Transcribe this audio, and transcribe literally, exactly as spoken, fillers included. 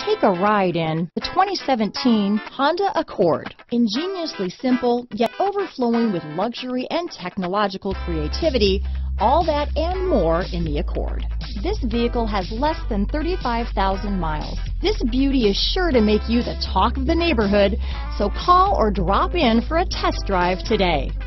Take a ride in the twenty seventeen Honda Accord. Ingeniously simple, yet overflowing with luxury and technological creativity, all that and more in the Accord. This vehicle has less than thirty-five thousand miles. This beauty is sure to make you the talk of the neighborhood, so call or drop in for a test drive today.